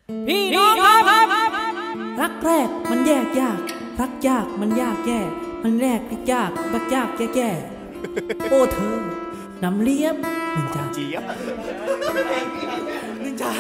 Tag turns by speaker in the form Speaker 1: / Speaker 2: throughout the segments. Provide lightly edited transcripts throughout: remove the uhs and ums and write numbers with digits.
Speaker 1: พี่น้องครับรักแรกมันแยกยากรักยากมันยากแย่มันแรกยากรักยากแย่โอ้เธอนำเลี้ยบหนึ่งจานเจี๊ยบหนึ่งจาน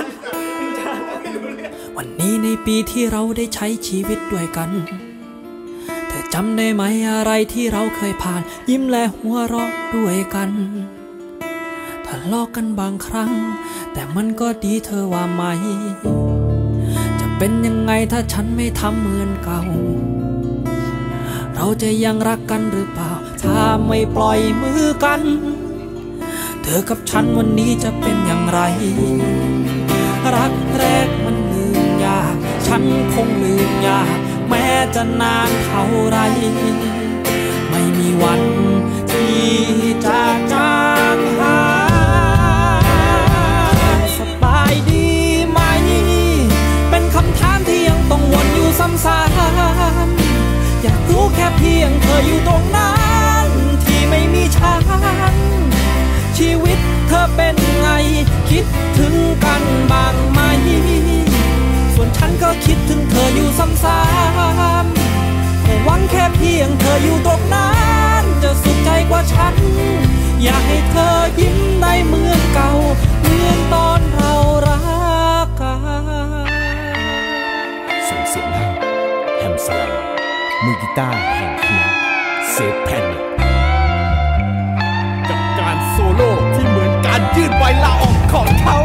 Speaker 1: วันนี้ในปีที่เราได้ใช้ชีวิตด้วยกันเธอจำได้ไหมอะไรที่เราเคยผ่านยิ้มและหัวเราะด้วยกันทะเลาะกันบางครั้งแต่มันก็ดีเธอว่าไหมจะเป็นยังไงถ้าฉันไม่ทำเหมือนเก่าเราจะยังรักกันหรือเปล่าถ้าไม่ปล่อยมือกันเธอกับฉันวันนี้จะเป็นอย่างไรรักแรกมันลืมยากฉันคงลืมยากแม้จะนานเท่าไรไม่มีวันที่จะจางหายสบายดีไหมเป็นคำถามที่ยังต้องวนอยู่ซ้ำๆอยากรู้แค่เพียงเธออยู่ตรงนั้นที่ไม่มีฉันชีวิตเธอเป็นไงคิดถึงกันบ้างไหมส่วนฉันก็คิดถึงเธออยู่ซ้ำๆหวังแค่เพียงเธออยู่ตรงนั้นจะสุขใจกว่าฉันอยากให้เธอยิ้มได้เหมือนเก่าเหมือนตอนเรารักกัน
Speaker 2: ส่งเสียงให้แฮมสลามือกีตาร์แห่งคณะเซฟแพนกับการโซโล่ที่เหมือนการยืดใบลาออกของเขา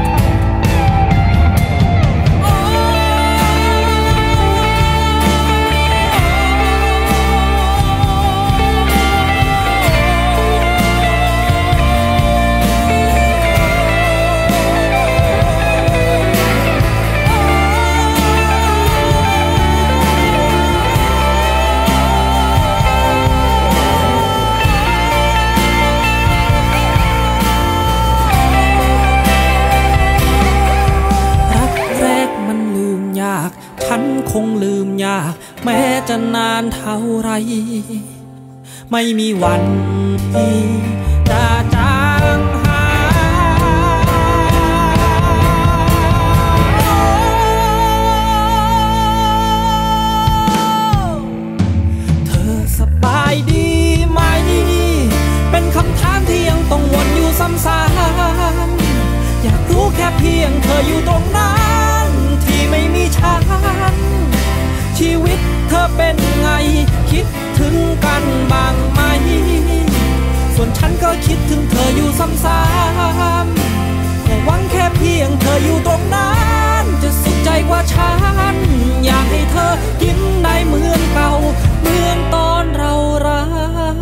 Speaker 1: ฉันคงลืมยากแม้จะนานเท่าไรไม่มีวันที่จะจางหายเธอสบายดีไหมเป็นคำถามที่ยังต้องวนอยู่ซ้ำๆอยากรู้แค่เพียงเธออยู่ตรงนั้นที่ไม่มีฉันชีวิตเธอเป็นไงคิดถึงกันบ้างไหมส่วนฉันก็คิดถึงเธออยู่ซ้ำๆหวังแค่เพียงเธออยู่ตรงนั้นจะสุขใจกว่าฉันอยากให้เธอยิ้มได้เหมือนเก่าเหมือนตอนเรารัก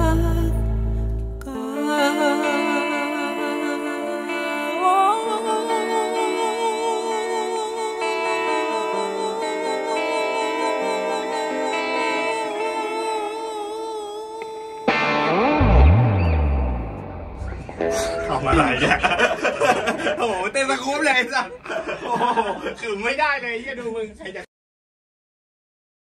Speaker 3: ทำอะไรเนี่ยโอ้โหเต้นสะคุ้มเลยสัสโอ้โหคือไม่ได้เลยที่จะดูมึงใครจะ